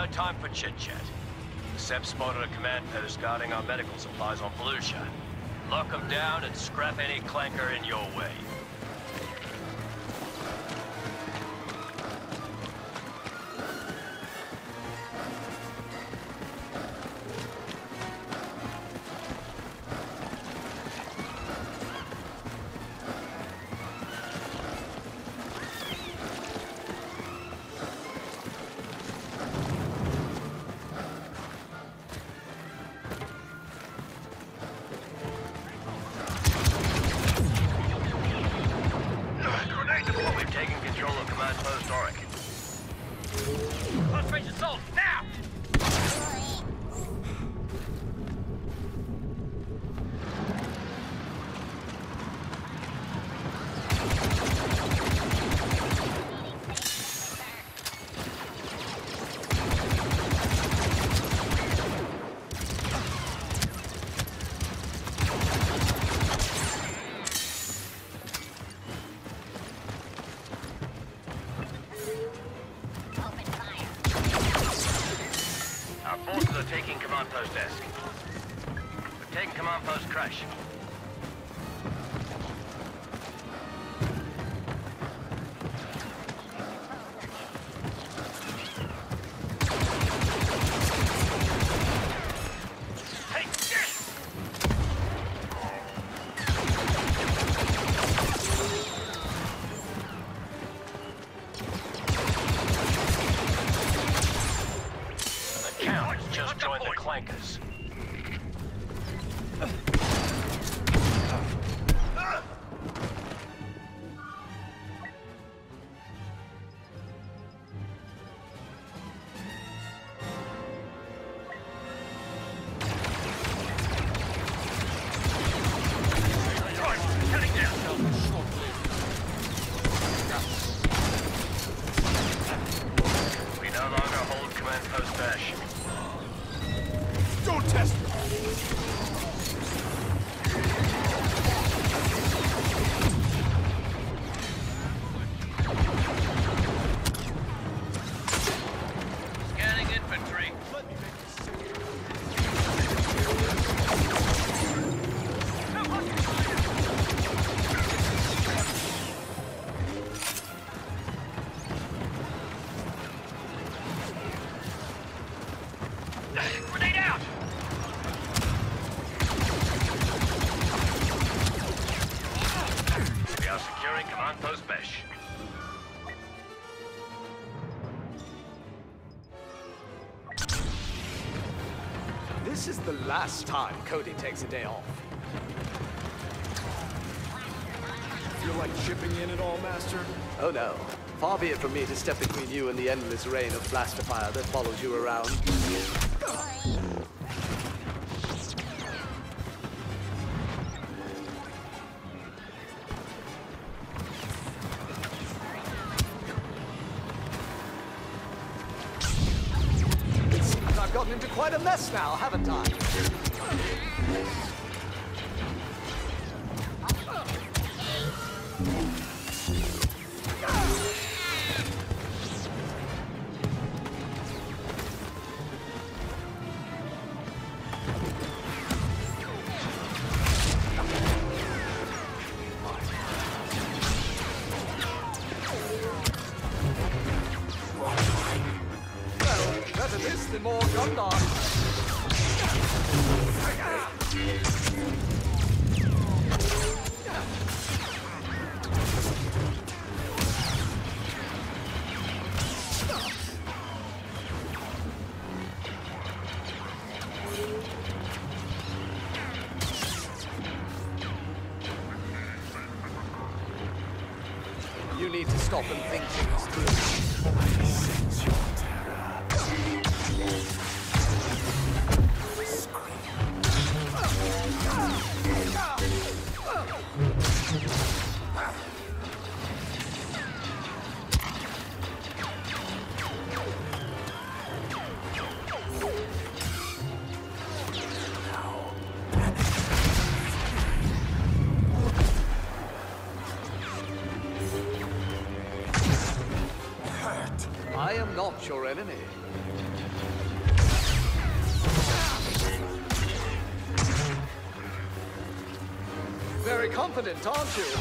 No time for chit-chat. Seb spotted a command post guarding our medical supplies on Felucca. Lock them down and scrap any clanker in your way. Concentration assault, now! Forces are taking command post desk. We're taking command post crash. Hey, shit! Just join the clankers. We no longer hold command post Dash. Don't test me! Scanning infantry. Let me make this sick. Grenade out! We are securing command post Besh. This is the last time Cody takes a day off. Feel like chipping in at all, Master? Oh no. Far be it from me to step between you and the endless rain of blaster fire that follows you around. It seems I've gotten into quite a mess now, haven't I? Better this than more Gundam. You need to stop and think things through. I sense your I am not your enemy. very confident, aren't you?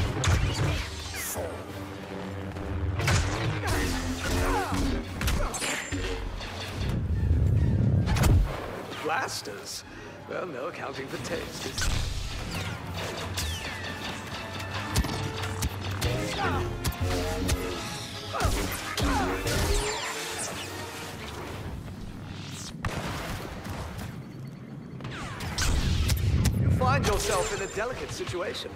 Blasters? Well, no accounting for taste, is there? You find yourself in a delicate situation.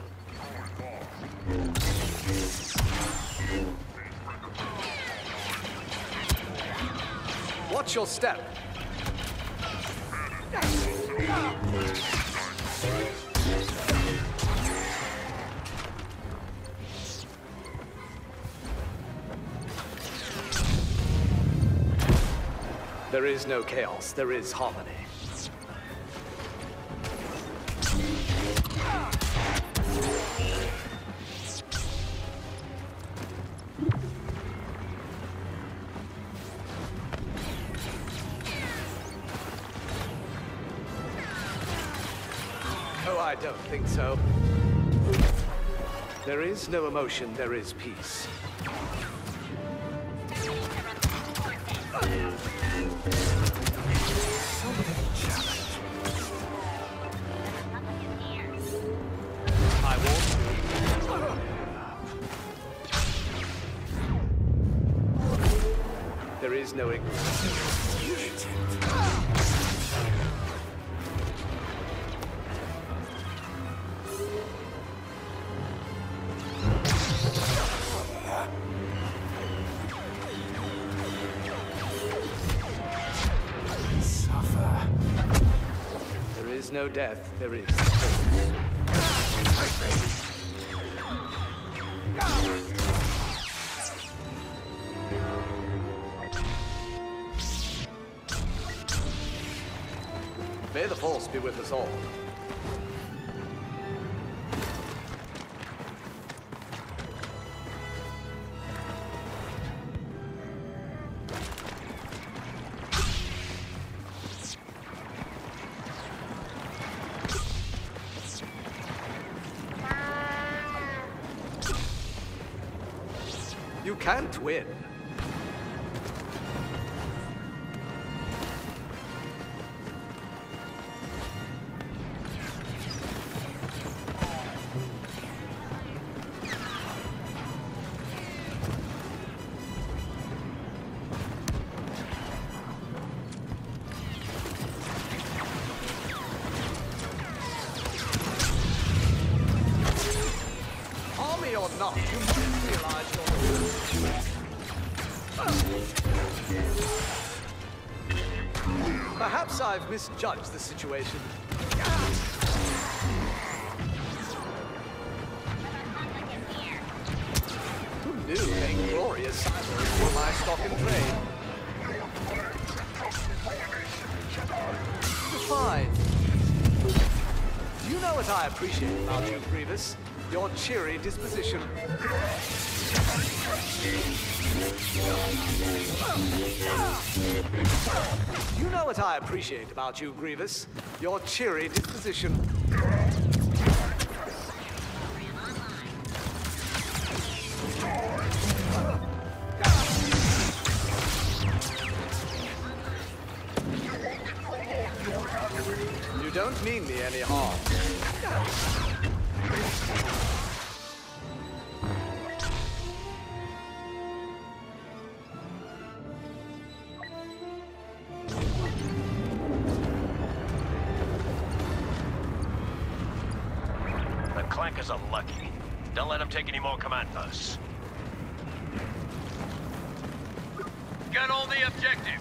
Watch your step. There is no chaos, there is harmony. Oh, I don't think so. There is no emotion, there is peace. I warned you. There is no ignorance. There is no death, there is hope. May the Force be with us all. You can't win. Army or not, you must realize your... Perhaps I've misjudged the situation. Who knew a glorious cyber were my stock in trade? Fine. Do you know what I appreciate about you, Grievous? Your cheery disposition. You know what I appreciate about you, Grievous? Your cheery disposition. You don't mean me any harm. Clankers are lucky. Don't let them take any more command posts. Get on the objective.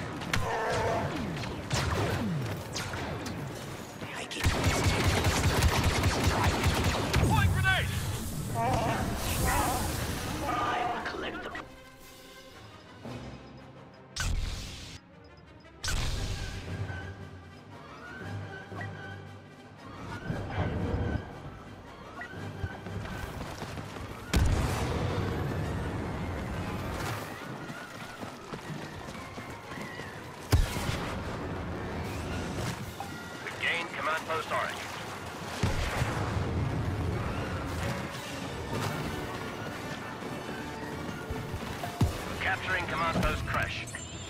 Point grenade! I will collect the... Command post orange. command post crash.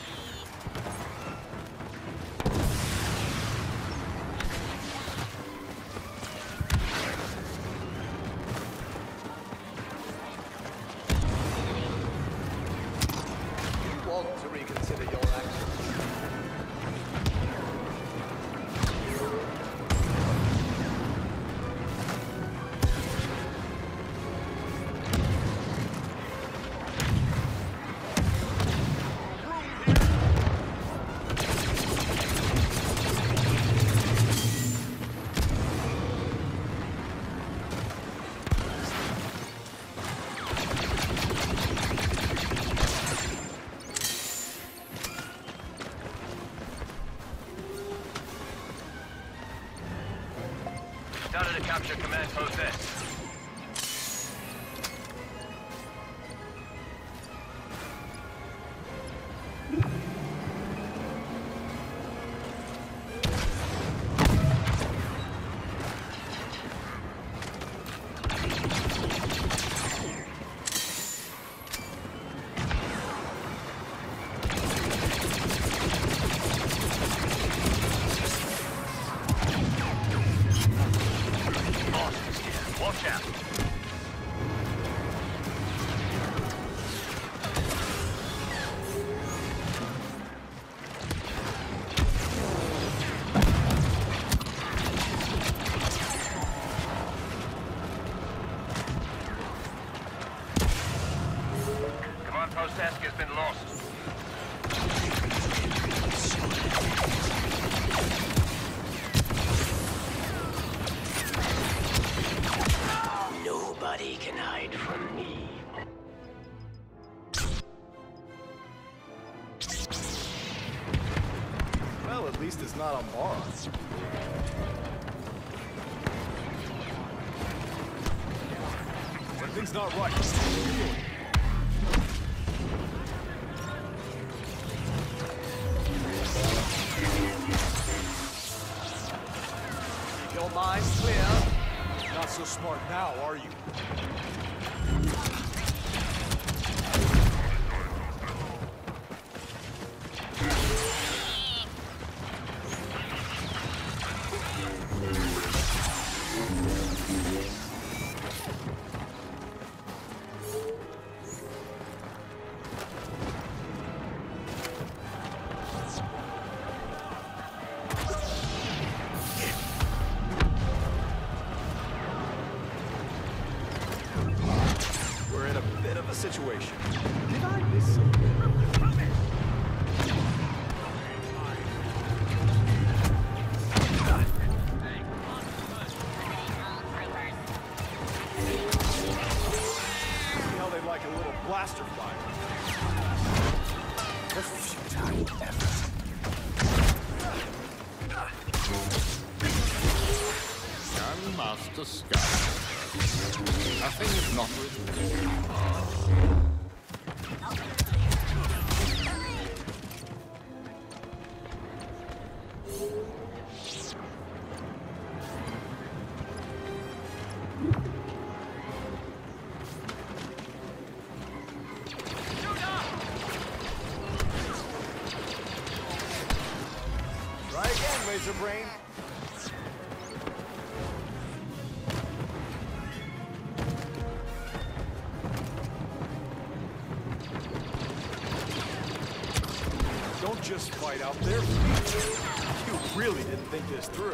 You want to reconsider your actions. Data to capture command post S. Watch out. Command post desk has been lost. Nobody can hide from me. Well, at least it's not a moron. Something's not right. Keep your mind clear. Not so smart now, are you? We're in a bit of a situation. Did I miss something? See how they like a little blaster fire. The futile effort. Master Scout. Nothing is not written. Try again, Laser Brain. Don't just fight out there. You really didn't think this through.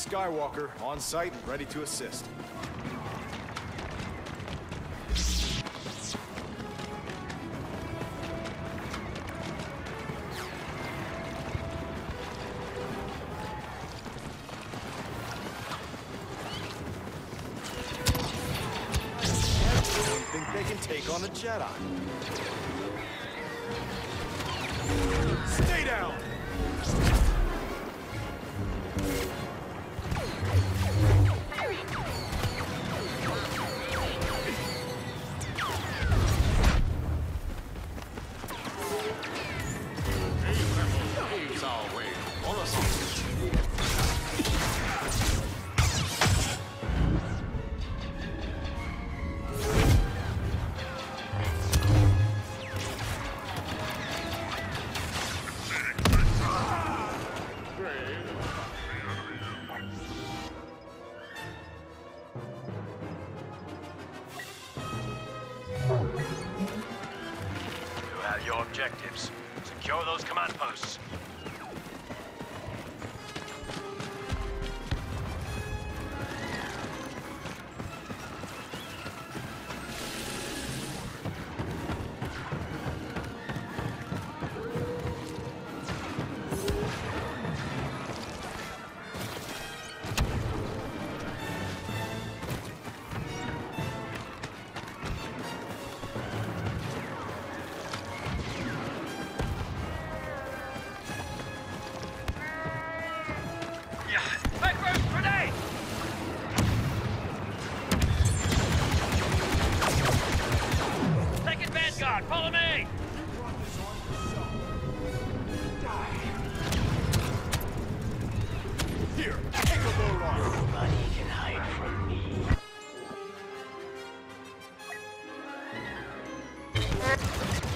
Skywalker, on site and ready to assist. Think they can take on a Jedi. Stay down! Waves our way. Follow us. You have your objectives. Secure those command posts. Follow me! Here, take a load on. Nobody can hide from me.